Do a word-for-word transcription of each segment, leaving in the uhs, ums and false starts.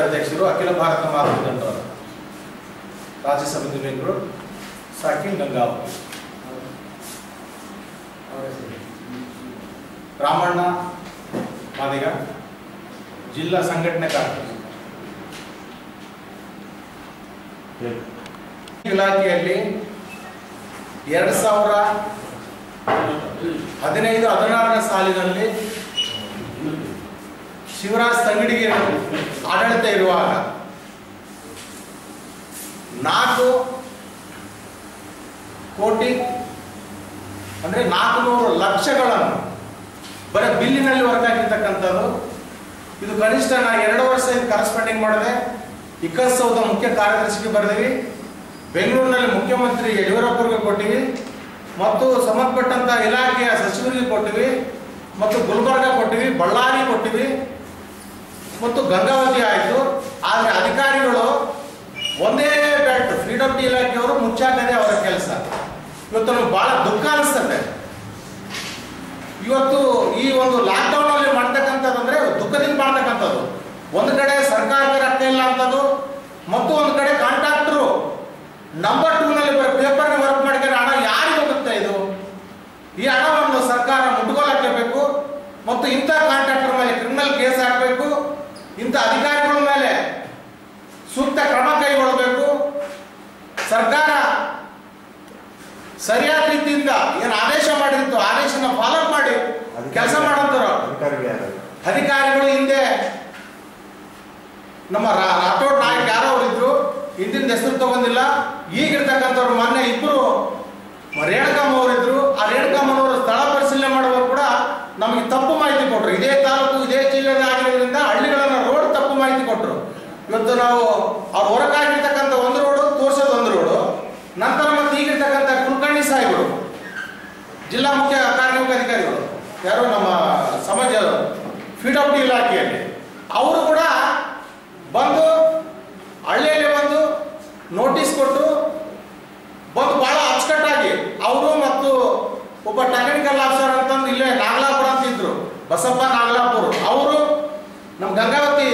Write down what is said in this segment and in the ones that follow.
ರಾಜ್ಯಾಧ್ಯಕ್ಷರು, ಅಖಿಲ ಭಾರತ ಮಾತೃದಂಡರು, ರಾಜ್ಯ ಸಮಿತಿ ಮೆಂಬರು ಸಾಕಿನ್ ಗಂಗಾವತಿ, ರಾಮಣ್ಣ ಮಾದಿಗ, ಜಿಲ್ಲಾ ಸಂಘಟನೆ ಕಾರ್ಯದರ್ಶಿ. ಇಲಾಖೆಯಲ್ಲಿ ಎರಡು ಸಾವಿರ ಹದಿನೈದು ಹದಿನಾರನೇ ಸಾಲಿನಲ್ಲಿ ಶಿವರಾಜ್ ತಂಗಡಿಗೆ ಆಡಳಿತ ಇರುವಾಗ ನಾಲ್ಕು ಕೋಟಿ ಅಂದ್ರೆ ನಾಲ್ಕು ನೂರು ಲಕ್ಷಗಳನ್ನು ಬರೀ ಬಿಲ್ಲಿನಲ್ಲಿ ವರ್ಕ್ ಆಗಿರ್ತಕ್ಕಂಥದ್ದು. ಇದು ಕನಿಷ್ಠ ನಾ ಎರಡು ವರ್ಷ ಇದು ಕರೆಸ್ಪಾಂಡಿಂಗ್ ಮಾಡಿದೆ. ವಿಕಾಸಸೌಧ ಮುಖ್ಯ ಕಾರ್ಯದರ್ಶಿಗೆ ಬರೆದಿವಿ, ಬೆಂಗಳೂರಿನಲ್ಲಿ ಮುಖ್ಯಮಂತ್ರಿ ಯಡಿಯೂರಪ್ಪರಿಗೆ ಕೊಟ್ಟಿವಿ, ಮತ್ತು ಸಂಬಂಧಪಟ್ಟಂತ ಇಲಾಖೆಯ ಸಚಿವರಿಗೆ ಕೊಟ್ಟಿವಿ, ಮತ್ತು ಗುಲ್ಬರ್ಗ ಕೊಟ್ಟಿವಿ, ಬಳ್ಳಾರಿ ಕೊಟ್ಟಿವಿ, ಮತ್ತು ಗಂಗಾವತಿ ಆಯಿತು. ಆದರೆ ಅಧಿಕಾರಿಗಳು ಒಂದೇ ಬೆಲ್ಟ್ ಫ್ರೀಡಮ್ ಡಿ ಇಲಾಖೆಯವರು ಮುಚ್ಚಾಕದೆ ಅವರ ಕೆಲಸ. ಇವತ್ತು ನಮ್ಗೆ ಬಹಳ ದುಃಖ ಅನಿಸ್ತದೆ. ಇವತ್ತು ಈ ಒಂದು ಲಾಕ್ಡೌನ್ ಅಲ್ಲಿ ಮಾಡ್ತಕ್ಕಂಥದ್ದಂದ್ರೆ ದುಃಖದಿಂದ ಮಾಡ್ತಕ್ಕಂಥದ್ದು. ಒಂದು ಕಡೆ ಸರ್ಕಾರಕ್ಕೆ ರೊಕ್ಕ ಇಲ್ಲ ಅಂತದ್ದು, ಮತ್ತು ಒಂದು ಕಡೆ ಕಾಂಟ್ರಾಕ್ಟರು ನಂಬರ್ ಟೂ ನಲ್ಲಿ ಪೇಪರ್ ವರ್ಕ್ ಮಾಡಿದ್ರೆ ಹಣ ಯಾರಿಗೆ ಹೋಗುತ್ತೆ? ಇದು ಈ ಹಣವನ್ನು ಸರ್ಕಾರ ಮುಟ್ಟುಗೋಲು ಹಾಕಬೇಕು, ಮತ್ತು ಇಂಥ ಕಾಂಟ್ರಾಕ್ಟರ್ ಮೇಲೆ ಕ್ರಿಮಿನಲ್ ಕೇಸ್ ಹಾಕಬೇಕು, ಇಂಥ ಅಧಿಕಾರಿಗಳ ಮೇಲೆ ಸೂಕ್ತ ಕ್ರಮ ಕೈಗೊಳ್ಳಬೇಕು. ಸರ್ಕಾರ ಸರಿಯಾದ ರೀತಿಯಿಂದ ಏನು ಆದೇಶ ಮಾಡಿತ್ತು ಆದೇಶನ ಫಾಲೋ ಮಾಡಿ ಕೆಲಸ ಮಾಡಂತಾರ ಅಧಿಕಾರಿಗಳು. ಹಿಂದೆ ನಮ್ಮ ರಾಠೋಡ್ ನಾಯಕ್ ಯಾರೋ ಅವರಿದ್ರು, ಹಿಂದಿನ ಹೆಸರು ತಗೊಂಡಿಲ್ಲ. ಈಗಿರ್ತಕ್ಕಂಥವ್ರು ಮೊನ್ನೆ ಇಬ್ಬರು ರೇಣುಕಮ್ಮ ಅವರಿದ್ರು. ಆ ರೇಣುಕಮ್ಮನವರು ಸ್ಥಳ ಪರಿಶೀಲನೆ ಮಾಡುವಾಗ ಕೂಡ ನಮಗೆ ತಪ್ಪು ಮಾಹಿತಿ ಕೊಟ್ಟರು. ಇದೇ ತಾಲೂಕು ಇದೇ ಜಿಲ್ಲೆದ ಆಗಿರೋದ್ರಿಂದ ಹಳ್ಳಿಗಳನ್ನ ರೋಡ್ ತಪ್ಪು ಮಾಹಿತಿ ಕೊಟ್ಟರು. ಇವತ್ತು ನಾವು ಅವ್ರು ಹೊರಗಾಗಿರ್ತಕ್ಕಂಥ ಒಂದು ರೋಡು ತೋರ್ಸೋದು ಒಂದು ರೋಡು, ನಂತರ ಮತ್ತೆ ಈಗಿರ್ತಕ್ಕಂಥ ಕುಲಕರ್ಣಿ ಸಾಹೇಬರು ಜಿಲ್ಲಾ ಮುಖ್ಯ ಕಾರ್ಯನಿರ್ವಾಹಕ ಅಧಿಕಾರಿಗಳು ಯಾರು ನಮ್ಮ ಸಮಾಜ ಫ್ರೀಡಮ್ ಡಿ ಇಲಾಖೆಯಲ್ಲಿ ಅವರು ಕೂಡ ಬಂದು ಹಳ್ಳಿಯಲ್ಲಿ ಬಂದು ನೋಟಿಸ್ ಕೊಟ್ಟು ಬಂದು ಬಹಳ ಅಚ್ಚುಕಟ್ಟಾಗಿ ಅವರು ಮತ್ತು ಒಬ್ಬ ಟೆಕ್ನಿಕಲ್ ಆಫೀಸರ್ ಅಂತಂದು ಇಲ್ಲೇ ನಾಗಲಾಪುರ ಅಂತ ಇದ್ರು, ಬಸಪ್ಪ ನಾಗಲಾಪುರ, ಅವರು ನಮ್ಮ ಗಂಗಾವತಿ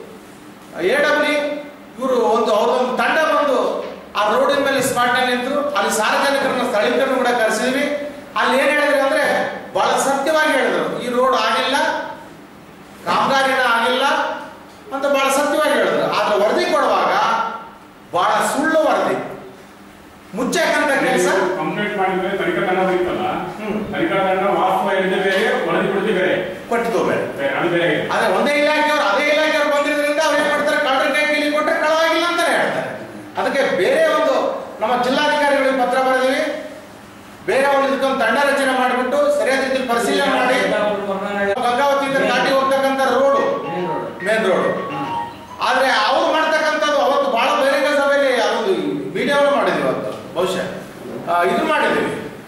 ಎ ಡಬ್ಲ್ಯೂ ಇವರು ಒಂದು ಅವ್ರದೊಂದು ತಂಡ ಬಂದು ಆ ರೋಡಿನ ಮೇಲೆ ಸ್ಪಾಟ್ ನಲ್ಲಿ ನಿಂತರು. ಅಲ್ಲಿ ಸಾರ್ವಜನಿಕರನ್ನ ಸ್ಥಳೀಕರನ್ನು ಕೂಡ ಕರೆಸಿದ್ವಿ. ಅಲ್ಲಿ ಏನ್ ಹೇಳಿದ್ರು ಅಂದ್ರೆ ಬಹಳ ಸತ್ಯವಾಗಿ ಹೇಳಿದ್ರು, ಈ ರೋಡ್ ಆಗಿಲ್ಲ, ಕಾಮಗಾರಿನ ಆಗಿಲ್ಲ ಅಂತ ಬಹಳ ಸತ್ಯವಾಗಿ ಹೇಳಿದ್ರು. ಆದ್ರೆ ವರದಿ ಕೊಡುವಾಗ ಬಹಳ ಸುಳ್ಳು ವರದಿ, ಮುಚ್ಚಕ್ಕಂತ ಕೆಲಸ. ಕಂಪ್ಲೇಂಟ್ ಮಾಡಿದ್ರೆ ತನಿಖಾ ತಂಡ ಬರೀತಲ್ಲ, ತನಿಖಾ ತಂಡ ವಾಸ್ತವ ಹೇಳಿದ ಬೇರೆ, ವರದಿ ಕೊಡದೆ ಬೇರೆ, ಕೊಟ್ಟಿದ್ದು ಬೇರೆ. ಅದು ಬೇರೆ. ಅದೇ ಒಂದೇ ಇಲಾಖೆಯವರು ಅದೇ ಇಲಾಖೆಯವರು ಬಂದಿರೋದ್ರಿಂದ ಅವ್ರು ಏನ್ ಮಾಡ್ತಾರೆ, ಕಳ್ಳರ ಕೈ ಕಿಲಿ ಕೊಟ್ಟರೆ ಕಳವಾಗಿಲ್ಲ ಅಂತಾನೆ ಹೇಳ್ತಾರೆ. ಅದಕ್ಕೆ ಬೇರೆ ಒಂದು ನಮ್ಮ ಜಿಲ್ಲಾಧಿಕಾರಿಗಳಿಗೆ ಪತ್ರ ಬರೆದಿವಿ, ಬೇರೆ ಒಂದು ಇದಕ್ಕೊಂದು ತಂಡ ರಚನೆ ಮಾಡಿಬಿಟ್ಟು ಸರಿಯಾದ ರೀತಿಯಲ್ಲಿ ಪರಿಶೀಲನೆ ಮಾಡಿ ಗಂಗಾವತಿಯಿಂದ ದಾಟಿ ಹೋಗ್ತಕ್ಕಂಥ ರೋಡು ಮೇನ್ ರೋಡ್. ಆದ್ರೆ ಅವ್ರು ಮಾಡ್ತಕ್ಕಂಥದ್ದು ಅವತ್ತು ಬಹಳ ಬಹಿರಂಗ ಸಭೆಯಲ್ಲಿ ಅದೊಂದು ವಿಡಿಯೋನು ಮಾಡಿದ್ವಿ. ಅವತ್ತು ಬಹುಶಃ ಇದು ಮಾಡಿದ್ವಿ,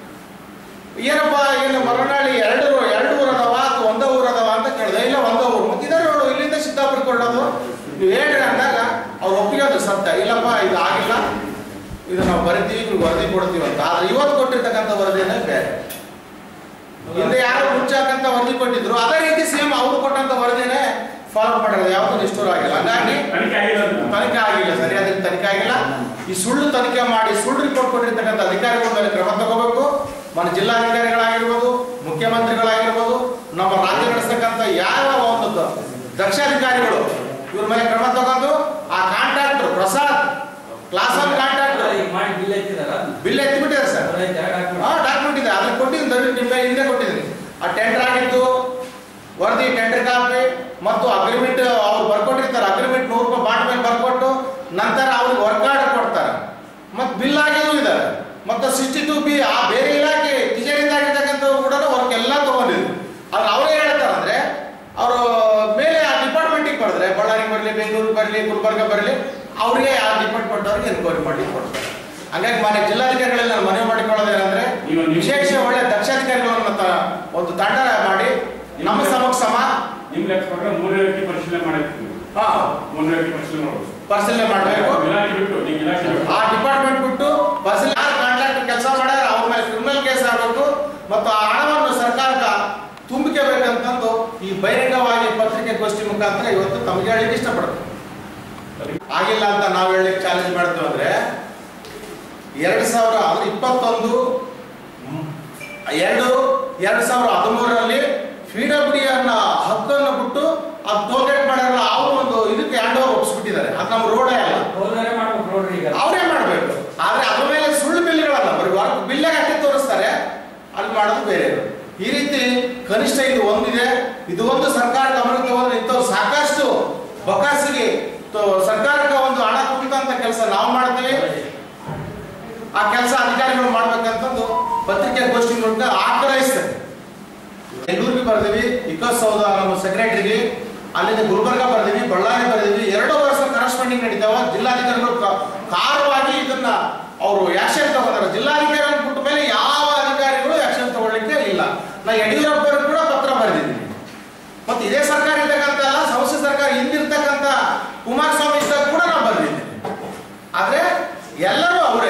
ಏನಪ್ಪಾ ಏನು ಮರನಾಳಿ ಎರಡು ಎರಡು ಊರು ಅದಾವ ಅಥವಾ ಒಂದೇ ಊರು ಅದಾವ ಅಂತ ಕೇಳಿದೆ. ಇಲ್ಲ ಒಂದೇ ಊರು, ಮತ್ತೆ ಇದೇ ರೋಡು ಇಲ್ಲಿಂದ ಸಿದ್ದಾಪುರ ಕೊಡೋದು ನೀವು ಹೇಳ್ರಿ ಅಂದಾಗ ಅವ್ರು ಒಪ್ಪಿಗೆ ಸತ್ಯ, ಇಲ್ಲಪ್ಪ ಇದು ಆಗಿಲ್ಲ, ಇದು ನಾವು ಬರಿತೀವಿ, ನೀವು ವರದಿ ಕೊಡ್ತೀವಿ ಅಂತ. ಆದ್ರೆ ಇವತ್ತು ಕೊಟ್ಟಿರ್ತಕ್ಕಂಥ ವರದಿನೇ ಬೇರೆ. ಹಿಂದೆ ಯಾರು ಮುಚ್ಚಾಕಂತ ವರದಿ ಕೊಟ್ಟಿದ್ರು ಅದೇ ರೀತಿ ಸೇಮ್ ಅವ್ರು ಕೊಟ್ಟಂತ ವರದಿನೇ ಫಾಲೋ ಮಾಡಿರೋದು, ಯಾವುದು ನಿಷ್ಠೂರ ಆಗಿಲ್ಲ. ಹಂಗಾಗಿ ತನಿಖೆ ಆಗಿಲ್ಲ, ಸರಿಯಾದ ತನಿಖೆ ಆಗಿಲ್ಲ. ಈ ಸುಳ್ಳು ತನಿಖೆ ಮಾಡಿ ಸುಳ್ಳು ರಿಪೋರ್ಟ್ ಕೊಟ್ಟಿರ್ತಕ್ಕಂಥ ಅಧಿಕಾರಿಗಳ ಮೇಲೆ ಕ್ರಮ ತಗೋಬೇಕು. మన ಜಿಲ್ಲಾಧಿಕಾರಿಗಳಾಗಿರ್ಬೋದು, ಮುಖ್ಯಮಂತ್ರಿಗಳಾಗಿರ್ಬೋದು, ನಮ್ಮ ರಾಜ್ಯ ನಡೆಸತಕ್ಕಂಥ ಯಾವ ಒಂದು ದಕ್ಷಾಧಿಕಾರಿಗಳು ಇವ್ರ ಮೇಲೆ ಕ್ರಮ ತಗೊಂಡು ಆ contractor Prasad class of contractor bill ಎತ್ತಿಬಿಟ್ಟಿದ್ದಾರೆ ಸರ್. ಹಾ ಡಾಕ್ಯುಮೆಂಟ್ ಇದೆ, ಅದನ್ನ ಕೊಟ್ಟಿದ್ದೀನಿ, ನಿಮ್ಮ ಹಿಂದೆ ಕೊಟ್ಟಿದ್ದೀನಿ. ಆ ಟೆಂಡರ್ ಆಗಿತ್ತು, ವರದಿ ಟೆಂಡರ್ ಕಾಪಿ ಮತ್ತು ಅಗ್ರಿಮೆಂಟ್ ಅವ್ರು ಬರ್ಕೊಟ್ಟಿರ್ತಾರೆ. ಅಗ್ರಿಮೆಂಟ್ ನೂರು ರೂಪಾಯಿ ಬಾಂಡ್ ಮೇಲೆ ಬರ್ಕೊಟ್ಟು ನಂತರ ಅವ್ರಿಗೆ ವರ್ಕ್ ಆರ್ಡರ್ ಕೊಡ್ತಾರೆ, ಮತ್ತು ಬಿಲ್ ಆಗಿಯೂ ಇದೆ. ಮತ್ತು ಸಿಕ್ಸ್ಟಿ ಟು ಬಿ ಆ ಬೇರೆ ಇಲಾಖೆ ತಿಜೇರಿಯಿಂದ ಆಗಿರ್ತಕ್ಕಂಥವ್ರು ಕೂಡ ವರ್ಕ್ ಎಲ್ಲ ತಗೊಂಡಿದ್ರು. ಆದ್ರೆ ಅವರೇ ಹೇಳ್ತಾರೆ ಅಂದ್ರೆ ಅವರು ಮೇಲೆ ಆ ಡಿಪಾರ್ಟ್ಮೆಂಟಿಗೆ ಬರೆದ್ರೆ ಬಳ್ಳಾರಿಗೆ ಬರಲಿ, ಬೆಂಗಳೂರು ಬರಲಿ, ಗುಲ್ಬರ್ಗ ಬರಲಿ, ಅವರಿಗೆ ಆ ಡಿಪಾರ್ಟ್ಮೆಂಟ್ ಅವ್ರಿಗೆ ಎನ್ಕ್ವೈರಿ ಮಾಡಿ ಕೊಡ್ತಾರೆ. ಹಂಗಾಗಿ ಮನೆ ಜಿಲ್ಲಾಧಿಕಾರಿಗಳಲ್ಲಿ ನಾನು ಮನವಿ ಮಾಡಿಕೊಳ್ಳೋದೇನಂದ್ರೆ ವಿಶೇಷ ಒಳ್ಳೆ ದಕ್ಷಾಧಿಕಾರಿಗಳನ್ನ ಒಂದು ತಂಡ ಮಾಡಿ ನಮ್ಮ ಸಮಕ್ಷಮ ನಿಮ್ಮ ಲೆಕ್ಕ ಪ್ರಕಾರ ಮೂರನೇ ವ್ಯಕ್ತಿ ಪರಿಶೀಲನೆ ಮಾಡಿರ್ತೀವಿ. ಹಾ ಮೂರನೇ ವ್ಯಕ್ತಿ ಪರಿಶೀಲನೆ ಮಾಡಬೇಕು, ಪರಿಶೀಲನೆ ಮಾಡಬೇಕು. ಆ ಡಿಪಾರ್ಟ್ಮೆಂಟ್ ಬಿಟ್ಟು ಪರಿಶೀಲನೆ ಕಾಂಟ್ರಾಕ್ಟರ್ ಕೆಲಸ ಮಾಡ್ಯಾರ ಅವ್ರ ಮೇಲೆ ಕ್ರಿಮಿನಲ್ ಕೇಸ್ ಆಗಬೇಕು, ಮತ್ತು ಆ ಹಣವನ್ನು ಸರ್ಕಾರಕ್ಕೆ ತುಂಬಿಕೆಬೇಕಂತಂದು ಈ ಬಹಿರಂಗವಾಗಿ ಪತ್ರಿಕೆ ಗೋಷ್ಠಿ ಮುಖಾಂತರ ಇವತ್ತು ತಮಗೆ ಹೇಳಿಕ್ಕೆ ಇಷ್ಟಪಡ್ತೀನಿ. ಆಗಿಲ್ಲ ಅಂತ ನಾವು ಹೇಳಲಿಕ್ಕೆ ಚಾಲೆಂಜ್ ಮಾಡ್ತೀವಿ ಅಂದ್ರೆ ಎರಡ್ ಸಾವಿರ ಅಂದ್ರೆ ಇಪ್ಪತ್ತೊಂದು ಎರಡು ಎರಡ್ ಸಾವಿರ ಹದಿಮೂರರಲ್ಲಿ ಪಿಡಬ್ಲ್ಯೂ ಅನ್ನ ಹಕ್ಕನ್ನು ಬಿಟ್ಟು ಅದು ಟೋಲ್ಗೇಟ್ ಮಾಡ್ಯಾರಲ್ಲ ಅವರು ಒಂದು ಇದಕ್ಕೆ ಹ್ಯಾಂಡ್ ಓವರ್ ಒಪ್ಪಿಸ್ಬಿಟ್ಟಿದ್ದಾರೆ. ಅದು ನಮ್ಮ ರೋಡೇ ಅಲ್ಲ, ಅವರೇ ಮಾಡ್ಬೇಕು. ಆದ್ರೆ ಅದ್ರ ಮೇಲೆ ಸುಳ್ಳು ಬಿಲ್ಗಳಲ್ಲ, ಬರೀ ವರ್ಕ್ ಬಿಲ್ಲಾಗ ಅಷ್ಟೇ ತೋರಿಸ್ತಾರೆ, ಅಲ್ಲಿ ಮಾಡೋದು ಬೇರೆ. ಈ ರೀತಿ ಕನಿಷ್ಠ ಇದು ಒಂದಿದೆ, ಇದು ಒಂದು ಸರ್ಕಾರ ಗಮನಕ್ಕೆ ಹೋದ್ರೆ ಇಂಥವ್ರು ಸಾಕಷ್ಟು ಬಕಾಸಿಗೆ ಸರ್ಕಾರಕ್ಕೆ ಒಂದು ಹಣ ಕುರಿತಂತ ಕೆಲಸ ನಾವು ಮಾಡ್ತೀವಿ. ಆ ಕೆಲಸ ಅಧಿಕಾರಿಗಳು ಮಾಡ್ಬೇಕಂತಂದು ಪತ್ರಿಕೆ ಗೋಷ್ಠಿ ಮೂಲಕ ಆಗ್ರಹಿಸ್ತೇವೆ. ಬೆಂಗಳೂರಿಗೆ ಬರ್ತೀವಿ, ವಿಕಾಸಸೌಧ ನಮ್ಮ ಸೆಕ್ರೆಟರಿಗೆ, ಅಲ್ಲಿಂದ ಗುಲ್ಬರ್ಗ ಬರ್ತೀವಿ, ಬಳ್ಳಾರಿ ಬರ್ತೀವಿ. ಎರಡು ವರ್ಷ ಕರೆಸ್ಪಾಂಡಿಂಗ್ ನಡೀತಾವ. ಜಿಲ್ಲಾಧಿಕಾರಿಗಳು ಕಾರವಾಗಿ ಇದನ್ನ ಅವರು ಆಕ್ಷನ್ ತಗೊಂಡಾರೆ. ಜಿಲ್ಲಾಧಿಕಾರಿಗಳು ಬಿಟ್ಟ ಮೇಲೆ ಯಾವ ಅಧಿಕಾರಿಗಳು ಆಕ್ಷನ್ ತಗೊಳ್ಳಿಕ್ಕೆ ಇಲ್ಲ. ನಾ ಯಡಿಯೂರಪ್ಪರು ಕೂಡ ಪತ್ರ ಬರೆದಿದ್ದೀನಿ. ಮತ್ತೆ ಇದೇ ಸರ್ಕಾರ ಇರ್ತಕ್ಕಂಥ ಅಲ್ಲ, ಸಮ್ಮಿಶ್ರ ಸರ್ಕಾರ ಹಿಂದಿರ್ತಕ್ಕಂಥ ಕುಮಾರಸ್ವಾಮಿ ಇದ್ದಾಗ ಕೂಡ ನಾವು ಬರೆದಿದ್ದೀನಿ. ಆದ್ರೆ ಎಲ್ಲರೂ ಅವರೇ.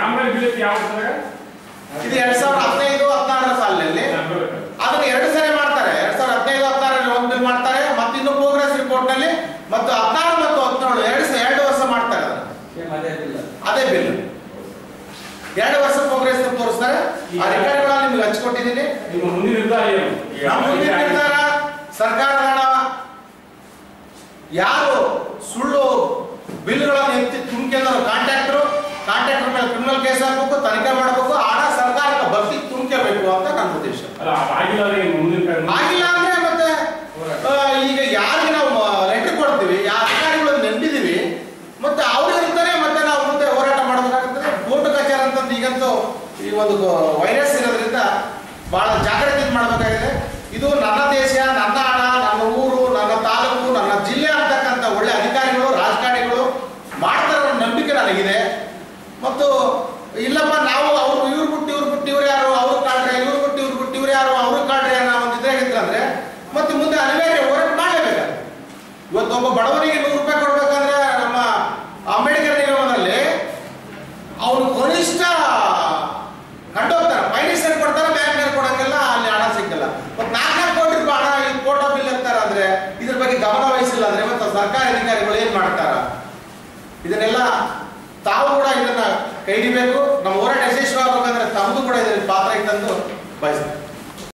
ಇದು ಎರಡ್ ಸಾವಿರದ ಹದಿನೈದು ಹದಿನಾರರ ಸಾಲಿನಲ್ಲಿ ಅದನ್ನ ಎರಡು ಸರಿ ಮಾಡ್ತಾರೆ. ಎರಡ್ ಸಾವಿರದ ಹದಿನೈದು ಹದಿನಾರಲ್ಲಿ ಒಂದು ಬಿಲ್ ಮಾಡ್ತಾರೆ, ಮತ್ತೆ ಇನ್ನು ಪ್ರೋಗ್ರೆಸ್ ರಿಪೋರ್ಟ್ ನಲ್ಲಿ ಮತ್ತು ಹದಿನಾರು ಮತ್ತು ಹದಿನೇಳು ಎರಡು ಎರಡು ವರ್ಷ ಮಾಡ್ತಾರೆ. ಅದೇ ಬಿಲ್ ಎರಡು ವರ್ಷ ಪ್ರೋಗ್ರೆಸ್ ತೋರಿಸ್ತಾರೆ. ಆ ರೆಕಾರ್ಡ್ಗಳನ್ನ ನಿಮ್ಗೆ ಹಂಚ್ಕೊಟ್ಟಿದ್ದೀನಿ. ನಮ್ಮ ಮುಂದಿನ ನಿರ್ಧಾರ ಸರ್ಕಾರದ ಹಣ ಯಾರು ಸುಳ್ಳು ಬಿಲ್ಗಳನ್ನು ಎತ್ತಿ ತುಂಬಿಕೆಂದರು ಕಾಂಟ್ರಾಕ್ಟರ್ ಕಾಂಟ್ರಾಕ್ಟರ್ ಮೇಲೆ ಕ್ರಿಮಿನಲ್ ಕೇಸ್ ಹಾಕಬೇಕು, ತನಿಖೆ ಮಾಡಬೇಕು, ಹಣ ಸರ್ಕಾರಕ್ಕೆ ಬರ್ತಿ ತುಂಬಿಕಬೇಕು ಅಂತ ನನ್ನ ಉದ್ದೇಶ. ಆಗಿಲ್ಲ ಅಂದ್ರೆ ಮತ್ತೆ ಈಗ ಯಾರಿಗೆ ನಾವು ಲೆಟರ್ ಕೊಡ್ತೀವಿ, ಯಾವ ಅಧಿಕಾರಿಗಳನ್ನು ನೆನಪಿದೀವಿ, ಮತ್ತೆ ಅವ್ರಿಗೆ ಇರ್ತಾರೆ, ಮತ್ತೆ ನಾವು ಮುಂದೆ ಹೋರಾಟ ಮಾಡಬೇಕಾಗುತ್ತದೆ. ಕೋರ್ಟ್ ಕಚೇರಿ ಅಂತಂದು ಈಗಂತೂ ಈ ಒಂದು ವೈರಸ್ ಇರೋದ್ರಿಂದ ಬಹಳ ಜಾಗ್ರತೆ ಮಾಡಬೇಕಾಗಿದೆ. ಇದು ನನ್ನ ದೇಶ, ನನ್ನ ಹಣ, ನನ್ನ ಊರು, ನನ್ನ ತಾಲೂಕು, ನನ್ನ ಜಿಲ್ಲೆ ಅಂತಕ್ಕಂಥ ಒಳ್ಳೆ ಅಧಿಕಾರಿಗಳು ರಾಜಕಾರಣಿಗಳು ಮಾಡ್ತಾರ ನಂಬಿಕೆ ನನಗಿದೆ. ಮತ್ತು ಇಲ್ಲಪ್ಪ ನಾವು ಅವ್ರು ಇವ್ರು ಬಿಟ್ಟು ಇವ್ರು ಬಿಟ್ಟು ಇವ್ರು ಯಾರು, ಅವ್ರು ಕಾಡ್ರೆ, ಇವ್ರು ಬಿಟ್ಟು ಇವ್ರು ಬಿಟ್ಟು ಇವ್ರು ಯಾರು, ಅವ್ರು ಕಾಡ್ರೆ ಅನ್ನೋ ಒಂದು ಇದ್ರಾಗಿತ್ತಂದ್ರೆ ಮತ್ತೆ ಮುಂದೆ ಅನಿವಾರ್ಯ ಹೋರಾಟ ಮಾಡಲೇಬೇಕಾದ್ರೆ. ಇವತ್ತು ಒಬ್ಬ ಬಡವನಿಗೆ ನೂರು ರೂಪಾಯಿ ಕೊಡ್ಬೇಕಂದ್ರೆ ನಮ್ಮ ಅಂಬೇಡ್ಕರ್ ನಿಗಮದಲ್ಲಿ ಅವನು ಕನಿಷ್ಠ ಕಂಡೋಗ್ತಾರೆ, ಫೈನಾನ್ಸಿಯರ್ ಕೊಡ್ತಾರೆ, ಬ್ಯಾಂಕ್ನಲ್ಲಿ ಕೊಡಂಗಿಲ್ಲ, ಅಲ್ಲಿ ಹಣ ಸಿಕ್ಕಲ್ಲ. ಮತ್ತೆ ನಾಲ್ಕು ಕೋಟಿ ರೂಪಾಯಿ ಹಣ ಈ ಕೋಟಾ ಬಿಲ್ ಅಂತಾರೆ ಅಂದ್ರೆ ಇದ್ರ ಬಗ್ಗೆ ಗಮನ ವಹಿಸಿಲ್ಲ ಅಂದ್ರೆ ಮತ್ತೆ ಸರ್ಕಾರಿ ಅಧಿಕಾರಿಗಳು ಏನ್ ಮಾಡ್ತಾರ? ಇದನ್ನೆಲ್ಲ ತಾವು ಕೂಡ ಇದನ್ನ ಕೈ ಹಿಡಿಬೇಕು. ನಮ್ಮ ಹೋರಾಟ ಯಶಸ್ವಿ ಆಗ್ಬೇಕಂದ್ರೆ ತಮ್ಮದು ಕೂಡ ಇದರಲ್ಲಿ ಪಾತ್ರ ಇತ್ತಂದು ಬಯಸ್ತಾರೆ.